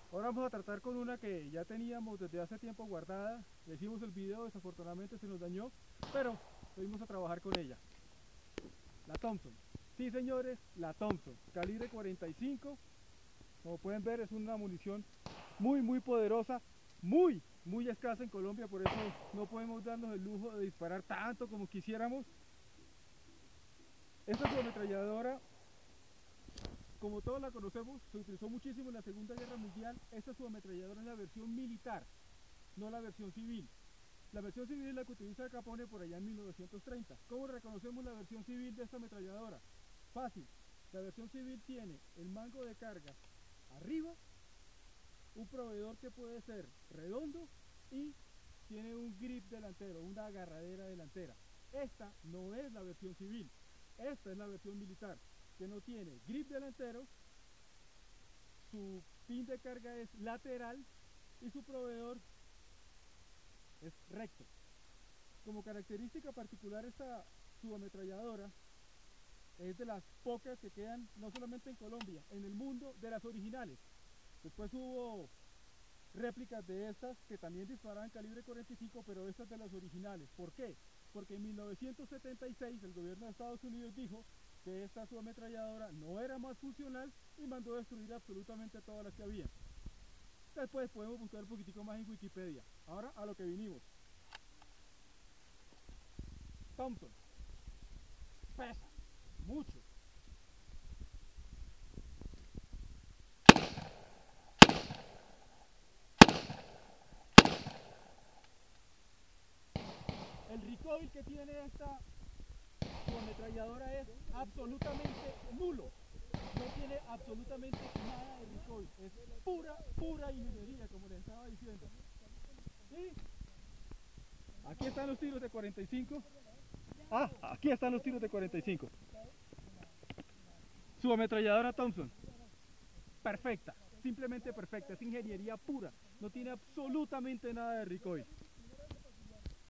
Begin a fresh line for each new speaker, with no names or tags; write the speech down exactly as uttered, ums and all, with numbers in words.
Ahora vamos a tratar con una que ya teníamos desde hace tiempo guardada. Le hicimos el video, desafortunadamente se nos dañó, pero fuimos a trabajar con ella. La Thompson. Sí, señores, la Thompson. Calibre cuarenta y cinco. Como pueden ver, es una munición muy, muy poderosa. Muy, muy escasa en Colombia, por eso no podemos darnos el lujo de disparar tanto como quisiéramos. Esta subametralladora, como todos la conocemos, se utilizó muchísimo en la Segunda Guerra Mundial. Esta subametralladora es la versión militar, no la versión civil. La versión civil es la que utiliza Capone por allá en mil novecientos treinta. ¿Cómo reconocemos la versión civil de esta ametralladora? Fácil. La versión civil tiene el mango de carga arriba, un proveedor que puede ser redondo y tiene un grip delantero, una agarradera delantera. Esta no es la versión civil, esta es la versión militar, que no tiene grip delantero, su pin de carga es lateral y su proveedor es recto. Como característica particular, esta subametralladora es de las pocas que quedan no solamente en Colombia, en el mundo, de las originales. Después hubo réplicas de estas que también disparaban calibre cuarenta y cinco, pero estas de las originales. ¿Por qué? Porque en mil novecientos setenta y seis el gobierno de Estados Unidos dijo que esta subametralladora no era más funcional y mandó destruir absolutamente todas las que había. Después podemos buscar un poquitico más en Wikipedia. Ahora a lo que vinimos. Thompson pesa mucho. El recoil que tiene esta ametralladora es absolutamente nulo. No tiene absolutamente nada de recoil. Es pura, pura ingeniería, como les estaba diciendo. Y aquí están los tiros de cuarenta y cinco. Ah, aquí están los tiros de cuarenta y cinco. Su ametralladora Thompson. Perfecta, simplemente perfecta. Es ingeniería pura. No tiene absolutamente nada de recoil.